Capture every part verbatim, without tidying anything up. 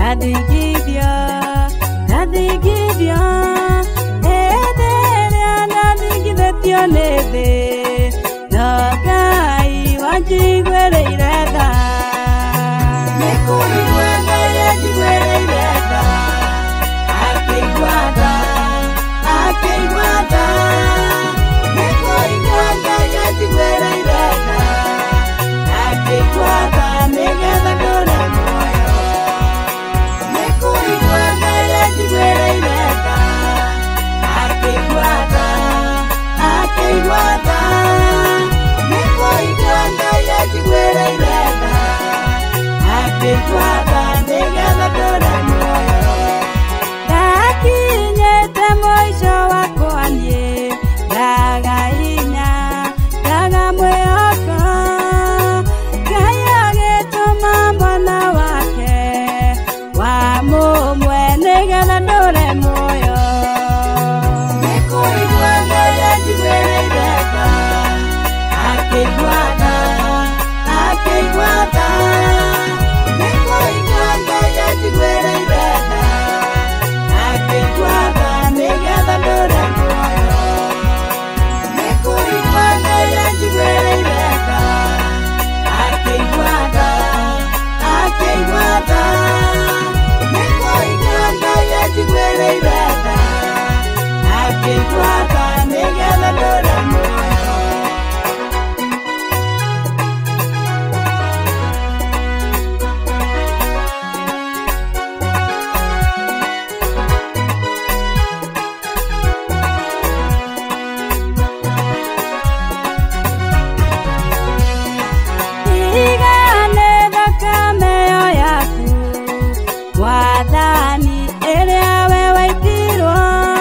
Ngathikithia, ngathikithia, enderea ndathikithĩtio nĩ thĩ, no Ngai wanjiguĩrĩire tha. Nĩ kũigua Ngai anjiguĩrĩire tha, akĩigua tha, akĩigua tha. Nĩ kũigua Ngai anjiguĩrĩire tha, akĩigua tha nĩgetha ndũre muoyo. Nĩ kũigua Ngai anjiguĩrĩire tha, akĩigua tha, akĩigua tha. Nĩ kũigua Ngai anjiguĩrĩire tha, akĩigua tha nĩgetha ndũre muoyo. Ndakinyĩte mũico wakwa niĩ, ndaga hinya, ndaga mwĩhoko, Ngai agĩtũma mwana wake wa mũmwe nĩgetha ndũre muoyo. Nĩ kũigua Ngai anjiguĩrĩire tha, akĩigua tha, akĩigua tha. Nĩ kũigua Ngai anjiguĩrĩire tha, akĩigua tha nĩgetha ndũre muoyo. Nĩ kũigua Ngai anjiguĩrĩire tha, akĩigua tha, akĩigua tha. Nĩ kũigua Ngai anjiguĩrĩire tha, akĩigua tha nĩgetha ndũre muoyo. Igane thakame ĩyo yaku, Mwathani, ĩrĩa we waitirwo,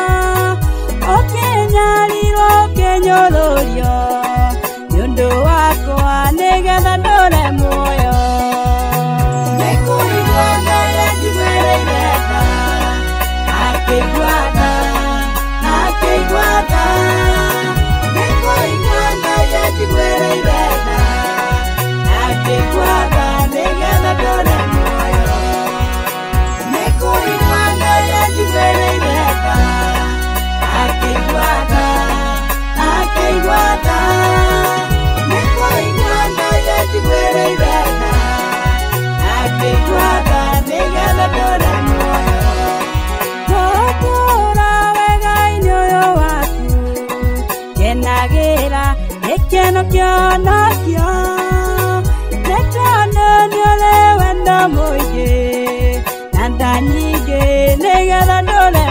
ũkĩnyarirwo ũkĩnyũrũrio, nĩ ũndũ wakwa nĩgetha ndũre muoyo. Nĩ kũigua Ngai anjiguĩrĩire tha, akĩigua tha, akĩigua tha. Nĩ kũigua Ngai anjiguĩrĩire tha, akĩigua tha nĩgetha ndũre muoyo. Nĩ kũigua Ngai anjiguĩrĩire tha, akĩigua tha, akĩigua tha. Nĩ kũigua Ngai anjiguĩrĩire tha, akĩigua tha nĩgetha ndũre muoyo. Gũtũũra wega-inĩ ũyũ waku, kenagĩra gĩkeno kĩonokio, nĩ tondũ nĩ ũrĩ wendo mũingĩ na tha nyingĩ nĩgetha ndũre